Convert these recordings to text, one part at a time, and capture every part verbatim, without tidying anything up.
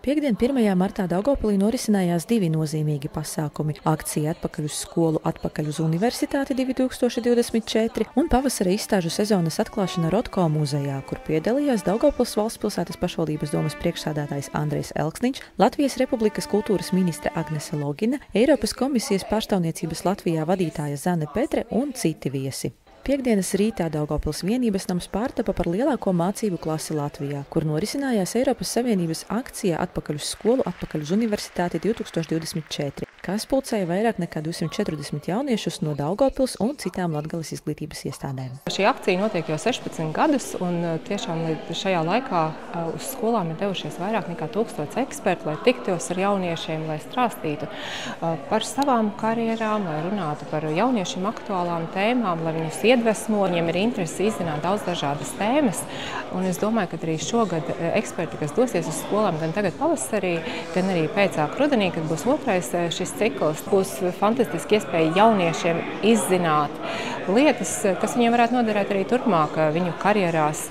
Piektdien, pirmajā martā Daugavpilī norisinājās divi nozīmīgi pasākumi – akcija Atpakaļ uz skolu, atpakaļ uz universitāti divi tūkstoši divdesmit četri un pavasara izstāžu sezonas atklāšana Rotko muzejā, kur piedalījās Daugavpils valstspilsētas pašvaldības domes priekšsēdētājs Andrejs Elksniņš, Latvijas Republikas kultūras ministre Agnese Logina, Eiropas komisijas pārstāvniecības Latvijā vadītāja Zane Petre un citi viesi. Piektdienas rītā Daugavpils vienības nams pārtapa par lielāko mācību klasi Latvijā, kur norisinājās Eiropas Savienības akcija Atpakaļ uz skolu, atpakaļ uz universitāti divi tūkstoši divdesmit četri, kas pulcēja vairāk nekā divsimt četrdesmit jauniešus no Daugavpils un citām Latgales izglītības iestādēm. Šī akcija notiek jau sešpadsmit gadus, un tiešām šajā laikā uz skolām ir devušies vairāk nekā tūkstots ekspertu, lai tiktos ar jauniešiem, lai strāstītu par savām karjerām, lai runātu par jauniešiem aktuālām tēmām, lai viņus iedvesmo. Viņiem ir interesi izzināt daudz dažādas tēmas, un es domāju, ka arī šogad eksperti, kas dosies uz skolām gan tagad pavasarī, gan arī pēcāk rudenī, kad būs otrais šis cikls, būs fantastiski iespēja jauniešiem izzināt lietas, kas viņiem varētu noderēt arī turpmāk viņu karjerās,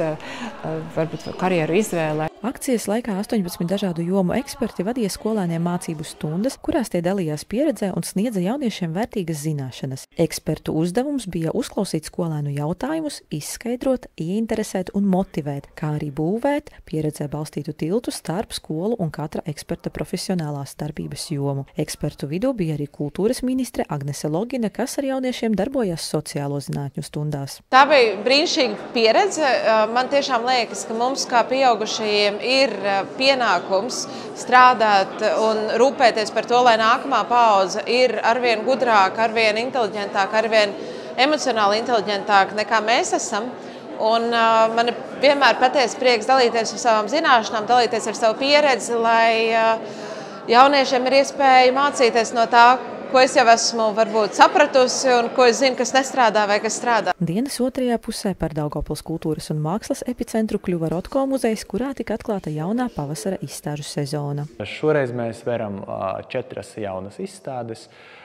varbūt karjeru izvēlē. Akcijas laikā astoņpadsmit dažādu jomu eksperti vadīja skolēniem mācību stundas, kurās tie dalījās pieredzē un sniedza jauniešiem vērtīgas zināšanas. Ekspertu uzdevums bija uzklausīt skolēnu jautājumus, izskaidrot, ieinteresēt un motivēt, kā arī būvēt pieredzē balstītu tiltu starp skolu un katra eksperta profesionālās darbības jomu. Ekspertu vidū bija arī kultūras ministre Agnese Logina, kas ar jauniešiem darbojās sociālo zinātņu stundās. Tā bija brīnišķīga pieredze. Man tiešām liekas, ka mums kā pieaugušajiem ir pienākums strādāt un rūpēties par to, lai nākamā paudze ir arvien gudrāka, arvien inteliģentāka, arvien emocionāli inteliģentāka nekā mēs esam. Un uh, man ir vienmēr patiesi prieks dalīties ar savām zināšanām, dalīties ar savu pieredzi, lai uh, jauniešiem ir iespēja mācīties no tā, ko es jau esmu varbūt sapratusi un ko es zinu, kas nestrādā vai kas strādā. Dienas otrajā pusē par Daugavpils kultūras un mākslas epicentru kļuva Rotko muzejs, kurā tika atklāta jaunā pavasara izstāžu sezona. Šoreiz mēs veram četras jaunas izstādes,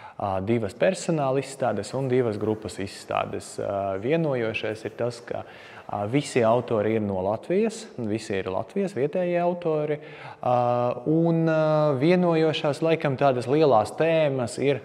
divas personāla izstādes un divas grupas izstādes. Vienojošais ir tas, ka visi autori ir no Latvijas, visi ir Latvijas vietējie autori, un vienojošās laikam tādas lielās tēmas ir,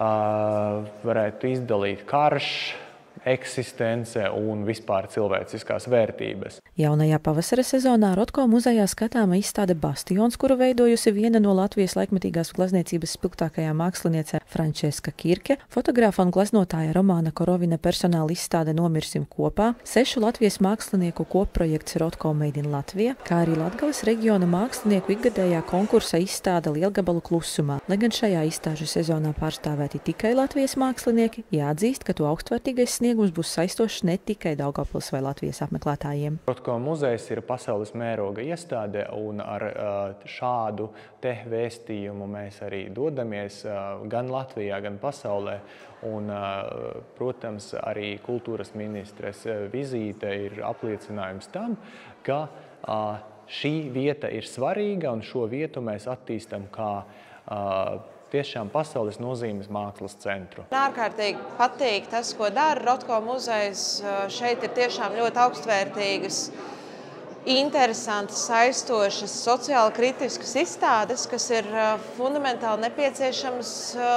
varētu izdalīt karš, eksistence un vispār cilvēciskās vērtības. Jaunajā pavasara sezonā Rotko muzejā skatāma izstāde Bastions, kuru veidojusi viena no Latvijas laikmetīgās glezniecības spilgtākajām māksliniecēm Frančeska Kirke, fotogrāfa un gleznotāja Romāna Korovina personāla izstāde Nomirsim kopā, sešu Latvijas mākslinieku kopprojekts Rotko Made in Latvija, kā arī Latgales reģiona mākslinieku ikgadējā konkursa izstāde Lielgabalu klusumā. Lai gan šajā izstāžu sezonā pārstāvēti tikai Latvijas mākslinieki, jāatzīst, ka to augstvērtīgais sniegums būs saistošs ne tikai Daugavpils vai Latvijas apmeklētājiem. Rotko muzejs ir pasaules mēroga iestāde, un ar šādu te vēstījumu mēs arī dodamies gan Latvijā, gan pasaulē. Un, protams, arī kultūras ministres vizīte ir apliecinājums tam, ka šī vieta ir svarīga, un šo vietu mēs attīstam kā tiešām pasaules nozīmes mākslas centru. Ārkārtīgi patīk tas, ko dara Rotko muzejs. Šeit ir tiešām ļoti augstvērtīgas, interesantas, saistošas, sociāli kritiskas izstādes, kas ir fundamentāli nepieciešamas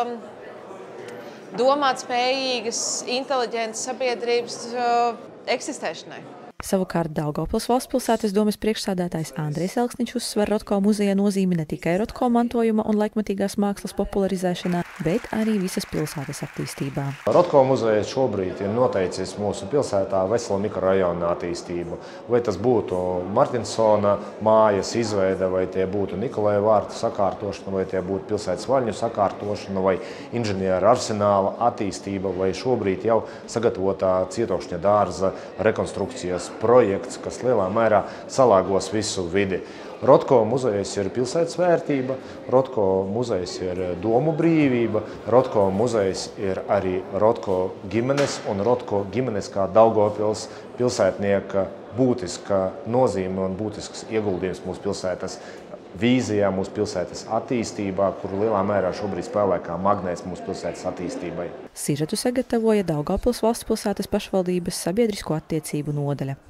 domāt spējīgas, inteliģentas sabiedrības eksistēšanai. Savukārt Daugavpils valstspilsētas domes priekšsēdētājs Andrejs Elksniņš uzsver Rotko muzeja nozīmi ne tikai Rotko mantojuma un laikmetīgās mākslas popularizēšanā, bet arī visas pilsētas attīstībā. Rotko muzejs šobrīd ir noteicis mūsu pilsētā veselu mikrorajonu attīstību. Vai tas būtu Martinsona mājas izveide, vai tie būtu Nikolai vārtu sakārtošana, vai tie būtu pilsētas vaļņu sakārtošana, vai inženieru arsenāla attīstība, vai šobrīd jau sagatavotā cietokšņa dārza rekonstrukcijas projekts, kas lielā mērā salāgos visu vidi. Rotko muzejs ir pilsētas vērtība, Rotko muzejs ir domu brīvība, Rotko muzejs ir arī Rotko ģimenes un Rotko ģimenes kā Daugavpils pilsētnieka būtiska nozīme un būtisks ieguldījums mūsu pilsētas vīzijā, mūsu pilsētas attīstībā, kuru lielā mērā šobrīd spēlē kā magnēts mūsu pilsētas attīstībai. Sižetu sagatavoja Daugavpils valstspilsētas pašvaldības sabiedrisko attiecību nodaļa.